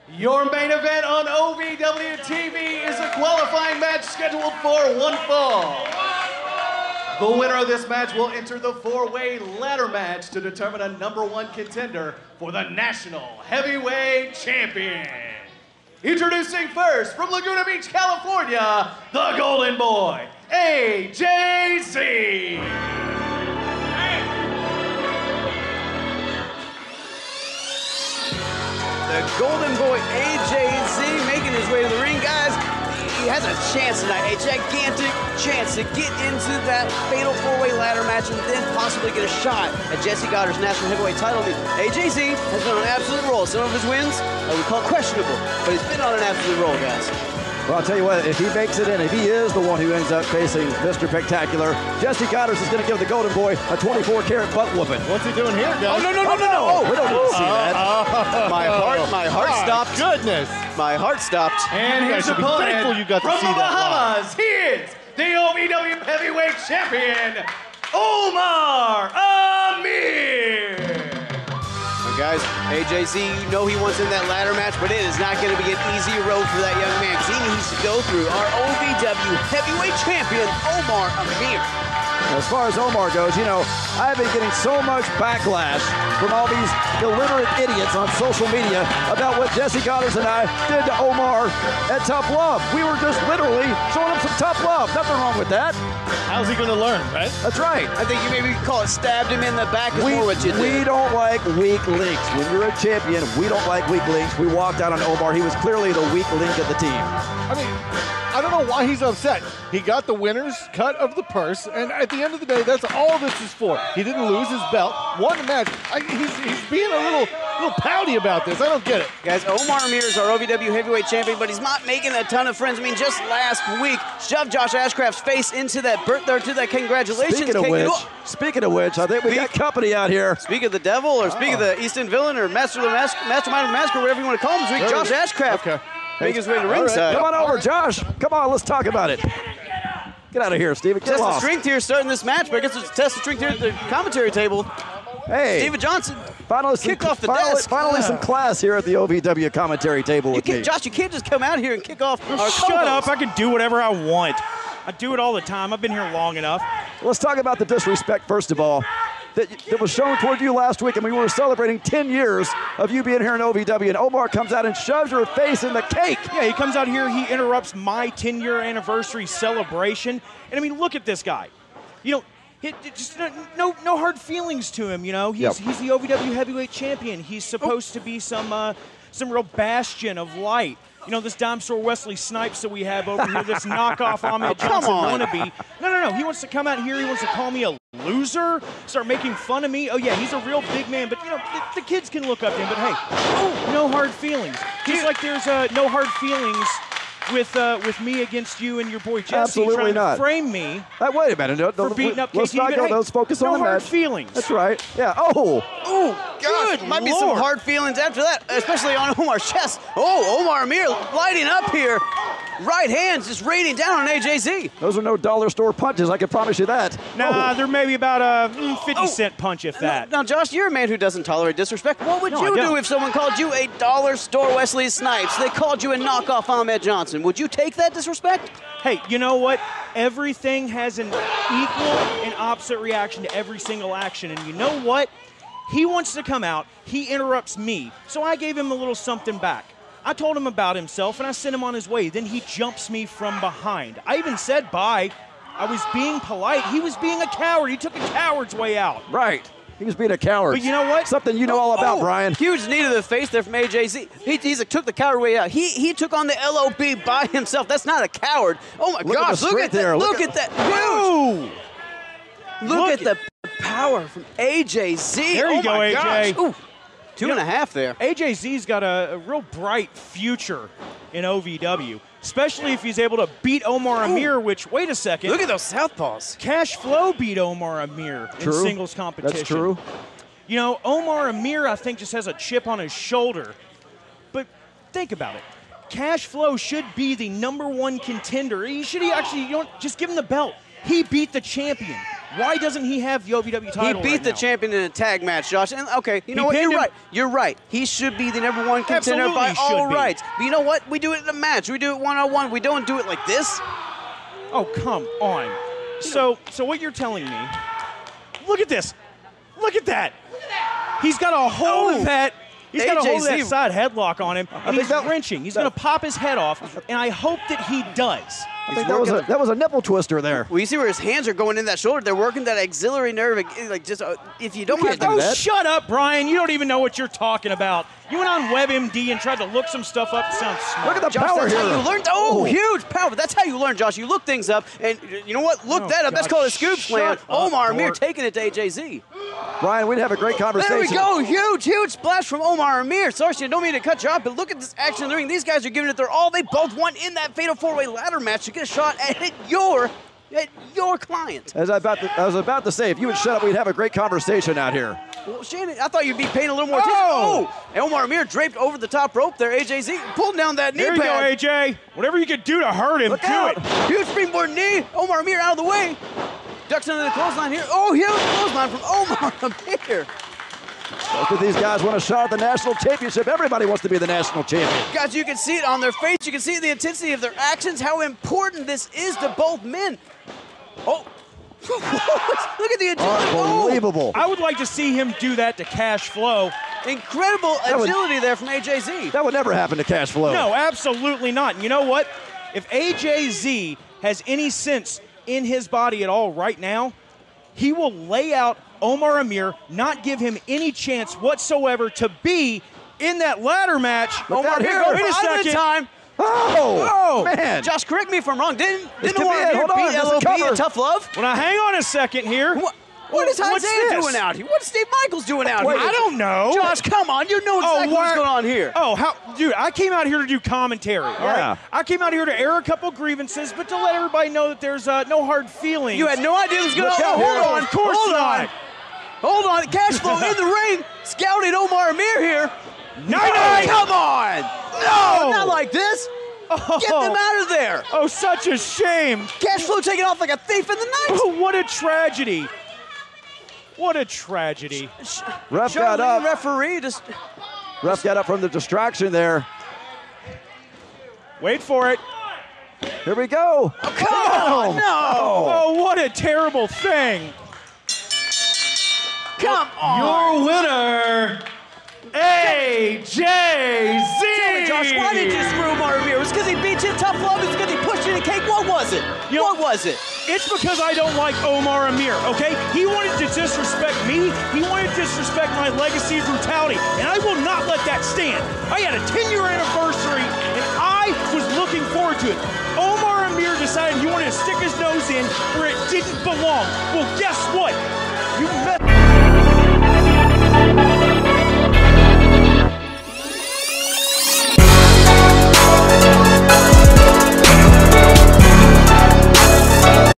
Your main event on OVW TV is a qualifying match scheduled for one fall. The winner of this match will enter the four-way ladder match to determine a #1 contender for the National Heavyweight Champion. Introducing first from Laguna Beach, California, the Golden Boy, AJZ. The Golden Boy AJZ making his way to the ring, guys. He has a chance tonight, a gigantic chance to get into that fatal four-way ladder match and then possibly get a shot at Jesse Goddard's National Heavyweight title. AJZ has been on an absolute roll. Some of his wins we call questionable, but he's been on an absolute roll, guys. Well, I'll tell you what, if he makes it in, if he is the one who ends up facing Mr. Spectacular, Jesse Goddard is going to give the Golden Boy a 24-karat butt whooping. What's he doing here, guys? Oh, no. Oh, we don't need to see that. My heart stopped. Goodness. My heart stopped. And his should be opponent thankful you got to from see the that live. Bahamas, he is the OVW Heavyweight Champion, Omar Amir. Guys, AJZ, you know he wants in that ladder match, but it is not going to be an easy road for that young man because he needs to go through our OVW Heavyweight Champion, Omar Amir. As far as Omar goes, you know, I've been getting so much backlash from all these illiterate idiots on social media about what Jesse Goddard and I did to Omar at Tough Love. We were just literally showing him some tough love. Nothing wrong with that. How's he going to learn, right? That's right. I think you maybe call it stabbed him in the back is more what you did. We don't like weak links. When you're a champion, we don't like weak links. We walked out on Omar. He was clearly the weak link of the team. I mean, I don't know why he's upset. He got the winner's cut of the purse, and at the end of the day, that's all this is for. He didn't lose his belt, won the match. He's being a little pouty about this. I don't get it. Guys, Omar Amir is our OVW Heavyweight Champion, but he's not making a ton of friends. I mean, just last week, shoved Josh Ashcraft's face into that congratulations. Speaking of which, I think we got company out here. Speak of the devil, or speak of the East End villain, or mastermind of the massacre, whatever you want to call him this week, Josh Ashcraft. Okay. Making his way to ringside. Come on over, Josh. Come on, let's talk about it. Get out of here, Steven. Test of strength here starting this match, but I guess it's a test of strength here at the commentary table. Hey. Steven Johnson. Finally, kick off the desk. Finally some class here at the OVW commentary table with me. Josh, you can't just come out here and kick off our Shut up. I can do whatever I want. I do it all the time. I've been here long enough. Let's talk about the disrespect, first of all, that was shown toward you last week, and we were celebrating 10 years of you being here in OVW, and Omar comes out and shoves your face in the cake. Yeah, he comes out here, he interrupts my 10-year anniversary celebration. And I mean, look at this guy. You know, just no hard feelings to him, you know. He's the OVW Heavyweight Champion. He's supposed to be some real bastion of light. You know, this dime store Wesley Snipes that we have over here, this knockoff Ahmed Johnson wannabe. No. He wants to come out here. He wants to call me a loser, start making fun of me. Oh, yeah, he's a real big man. But, you know, the kids can look up to him. But, hey, no hard feelings. Just like there's no hard feelings with me against you and your boy Jesse. Absolutely trying not. to frame me wait a minute. for beating up let's KT. not go. Let's focus on the match. No hard feelings. That's right. Yeah. Oh. Ooh, Good might be some Lord. hard feelings after that, especially on Omar's chest. Oh, Omar Amir lighting up here. Right hands just raining down on AJZ. Those are no dollar store punches, I can promise you that. Nah, they're maybe about a 50-cent punch, if that. Now, Josh, you're a man who doesn't tolerate disrespect. What would No, you I do don't. if someone called you a dollar store Wesley Snipes? They called you a knockoff Ahmed Johnson. Would you take that disrespect? Hey, you know what? Everything has an equal and opposite reaction to every single action. And you know what? He wants to come out. He interrupts me. So I gave him a little something back. I told him about himself, and I sent him on his way. Then he jumps me from behind. I even said bye. I was being polite. He was being a coward. He took a coward's way out. Right. He was being a coward. But you know what? Something you know all about, Brian. Huge knee to the face there from AJZ. He took the coward way out. He took on the LOB by himself. That's not a coward. Oh, my gosh. Look at that. Look at that. Ooh. Look at the power from AJZ. There you go, my AJ. gosh. Ooh, 2.5 there. AJZ's got a real bright future in OVW, especially if he's able to beat Omar Amir, which, wait a second. Look at those southpaws. Cash Flow beat Omar Amir in singles competition. That's true. You know, Omar Amir, I think, just has a chip on his shoulder. But think about it. Cash Flow should be the #1 contender. You know, just give him the belt. He beat the champion. Why doesn't he have the OVW title? He beat right the now? champion in a tag match, Josh. And okay, you know He what? You're pinned him. right. You're right. He should be the #1 contender Absolutely by should all be. rights. But you know what? We do it in a match. We do it one-on-one. We don't do it like this. Oh, come on. So what you're telling me, look at this. Look at that. He's got a hold of that. He's got a hold of that AJZ. side headlock on him, and he's that- wrenching. He's going to pop his head off, and I hope that he does. I think that was a nipple twister there. Well, you see where his hands are going in that shoulder. They're working that auxiliary nerve. Like just if you don't have do Oh, that. shut up, Brian. You don't even know what you're talking about. You went on WebMD and tried to look some stuff up. Sounds smart. Look at the Josh, power that's here. how you learned. Oh, huge power. That's how you learn, Josh. You look things up, and you know what? Look Oh, that up. That's God, called a scoop slam. shut up, Omar Amir Bart. taking it to AJZ. Brian, we'd have a great conversation. There we go. Huge splash from Omar Amir. Sorry, I don't mean to cut you off, but look at this action in the ring. These guys are giving it their all. They both won in that fatal 4-way ladder match to get a shot at your client. As I was about to say, if you would shut up, we'd have a great conversation out here. Well, Shannon, I thought you'd be paying a little more attention. Oh! And Omar Amir draped over the top rope there. AJZ pulled down that knee There you go, pad. AJ. Whatever you could do to hurt him, Look do out. it. Huge springboard knee. Omar Amir out of the way. Ducks under the clothesline here. Oh, huge clothesline from Omar Amir. Both of these guys want a shot at the national championship. Everybody wants to be the national champion. Guys, you can see it on their face. You can see the intensity of their actions, how important this is to both men. Oh. Look at the agility. Unbelievable. I would like to see him do that to Cash Flow. Oh, incredible would- agility there from AJZ. That would never happen to Cash Flow. No, absolutely not. And you know what? If AJZ has any sense in his body at all right now, he will lay out Omar Amir, not give him any chance whatsoever to be in that ladder match. Omar out Amir here. going Wait a for either second. time. Oh, man. Josh, correct me if I'm wrong. Didn't could Omar be it. Amir Hold on, beat there's a LOB cover. in Tough Love? Well, now hang on a second here. What is What's Isaiah this? doing out here? What's Steve Michaels doing out Wait, here? I don't know. Josh, come on. You know exactly what's going on here. Oh, dude, I came out here to do commentary, all Yeah. right? I came out here to air a couple grievances, but to let everybody know that there's no hard feelings. You had no idea this was going Look on. out Hold here. on. Of course Hold not. on. Hold on. Cashflow in the ring. Scouted Omar Amir here. Night-night. Come on. No, not like this. Oh. Get them out of there. Oh, such a shame. Cashflow taking off like a thief in the night. Oh, what a tragedy. What a tragedy. Ref Show got the up. referee just. Ref got up from the distraction there. Wait for it. Here we go. Come on. No. Oh, what a terrible thing. Come on. Your winner, AJZ. Tell me, Josh, why did you screw Omar Amir? Was it because he beat you in Tough Love? Was it because he pushed you in a cake? What was it? You know- What was it? It's because I don't like Omar Amir, okay? He wanted to disrespect me. He wanted to disrespect my legacy of brutality, and I will not let that stand. I had a 10-year anniversary, and I was looking forward to it. Omar Amir decided he wanted to stick his nose in where it didn't belong. Well, guess what? You met